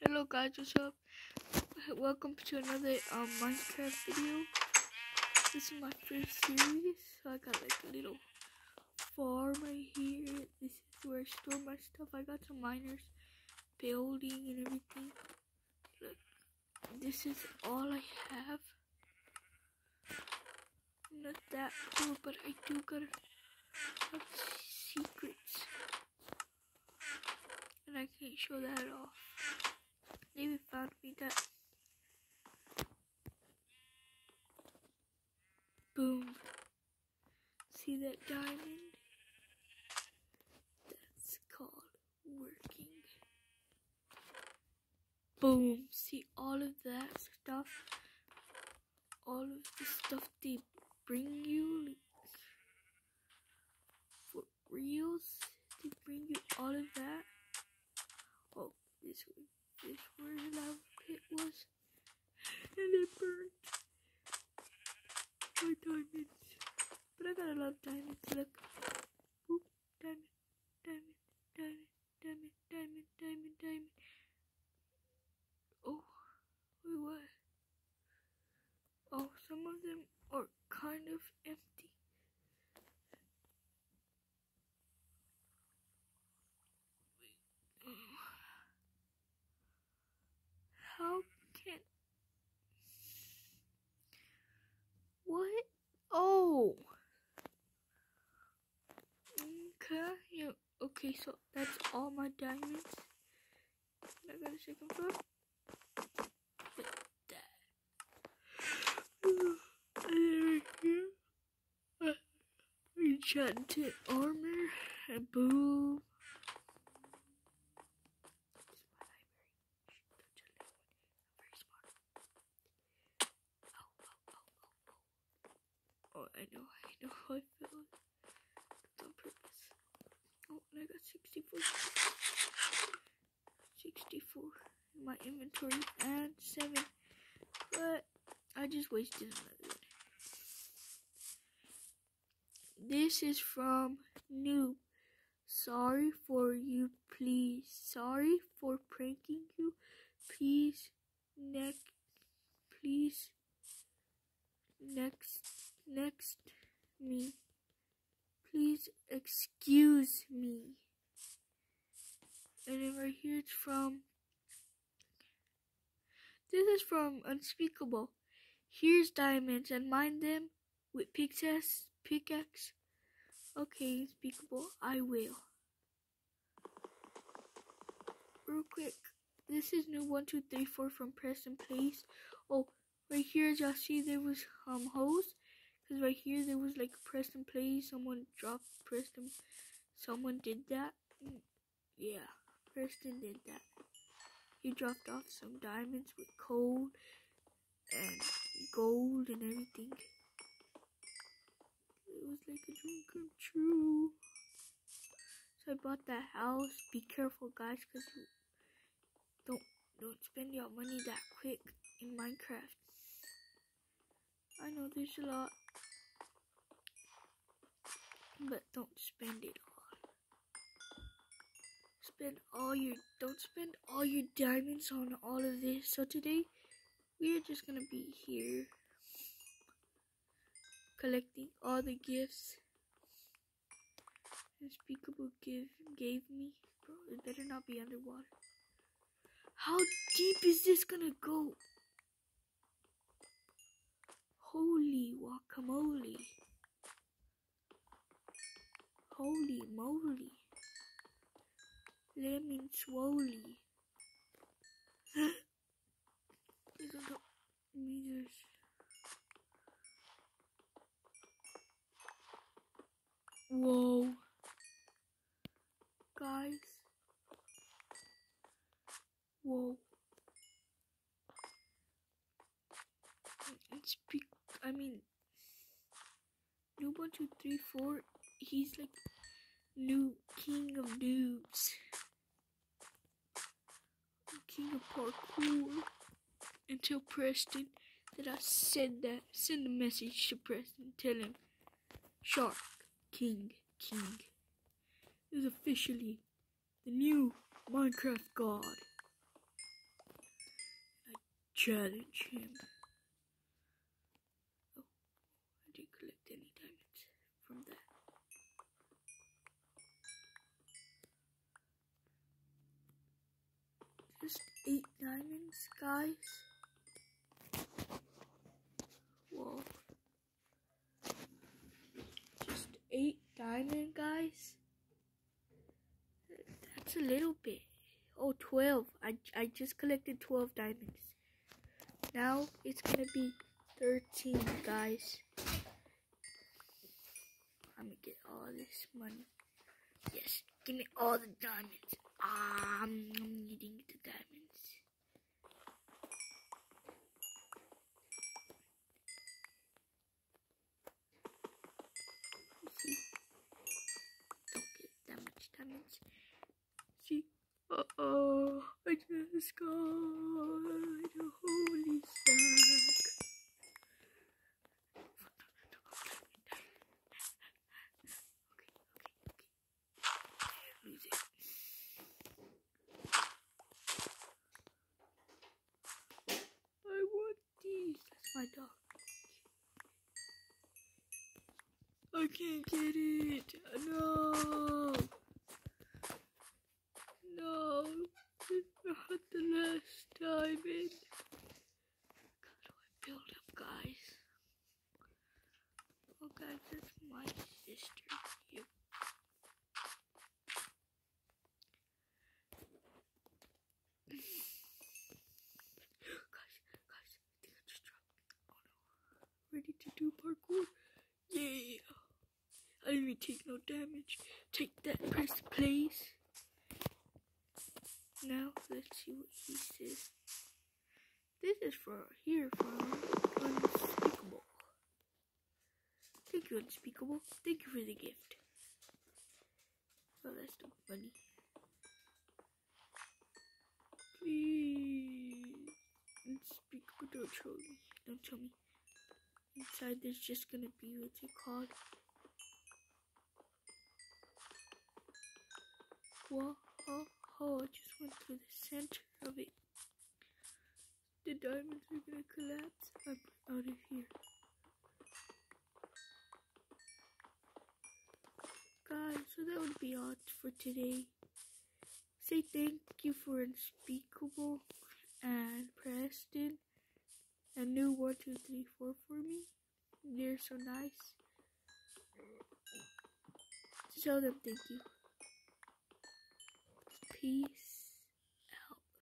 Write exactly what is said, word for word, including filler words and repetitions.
Hello guys, what's up? Welcome to another um, Minecraft video. This is my first series, so I got like a little farm right here. This is where I store my stuff. I got some miners, building and everything. Look, this is all I have. Not that cool, but I do got a lot of secrets. And I can't show that at all. They even found me that. Boom. See that diamond? That's called working. Boom. See all of that stuff? All of the stuff they bring you, like, for reals? They bring you all of that? Oh, this one. This where the lava pit was. And it burned. My diamonds. But I got a lot of diamonds. Look. Oop. Diamond. Diamond. Diamond. Diamond. Diamond. Diamond. Diamond. Oh. Wait, what? Oh, some of them are kind of empty. Wait. How can... What? Oh. Okay. Yeah. Okay, so that's all my diamonds. And I got a second floor. Like that. And then right here, uh, enchanted armor. And boom. Oh, I know, I know how I feel. It's on purpose. Oh, and I got sixty-four. sixty-four in my inventory and seven. But I just wasted another one. This is from Noob. Sorry for you, please. Sorry for pranking you. Please, next, please, next, next me. Please excuse me. And then right here it's from, this is from Unspeakable. Here's diamonds and mine them with pickaxe. Pickaxe. Okay, Unspeakable, I will. Real quick, this is new one two three four from Preston Place. Oh, right here, as y'all see, there was um hose. Cause right here there was like Preston Place. Someone dropped Preston. Someone did that. Yeah, Preston did that. He dropped off some diamonds with coal and gold and everything. It was like a dream come true. So I bought that house. Be careful, guys, cause you don't don't spend your money that quick in Minecraft. I know there's a lot, but don't spend it all. Spend all your don't spend all your diamonds on all of this. So today we are just gonna be here collecting all the gifts Unspeakable give gave me. Bro, it better not be underwater. How deep is this gonna go? Holy guacamole. Holy moly. Lemon swolly. Meters. Whoa. Guys. Whoa. It's big. I mean, Noob one two three four. He's like new king of noobs. King of parkour. Until Preston, that I said that. Send a message to Preston. Tell him Shark King King is officially the new Minecraft god. challenge him. Oh, I didn't collect any diamonds from that. Just eight diamonds, guys. Whoa. Just eight diamond, guys. That's a little bit. Oh, twelve. I, I just collected twelve diamonds. Now it's gonna be thirteen, guys. I'm gonna get all this money. Yes, give me all the diamonds. Ah, I'm needing the diamonds. See, don't get that much diamonds. See, uh oh, I just got a holy stack. My dog. I can't get it. No. No. It's not the last diamond. How do I build up, guys? Oh, guys, that's my sister. Yep. Ready to do parkour? Yeah! I didn't even take no damage. Take that, press place. Now, let's see what he says. This is for here from Unspeakable. Thank you, Unspeakable. Thank you for the gift. Oh, that's the money. Please. Unspeakable, don't show me. Don't tell me. Inside there's just gonna be, what's it called? Whoa, oh, oh, I just went through the center of it. The diamonds are gonna collapse. I'm out of here. Guys, so that would be all for today. Say thank you for Unspeakable and Preston. And new one, two, three, four for me. They're so nice. Tell them thank you. Peace.